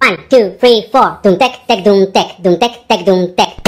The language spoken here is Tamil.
1, 2, 3, 4. Doom tek tek doom tek doom tek tek doom tek.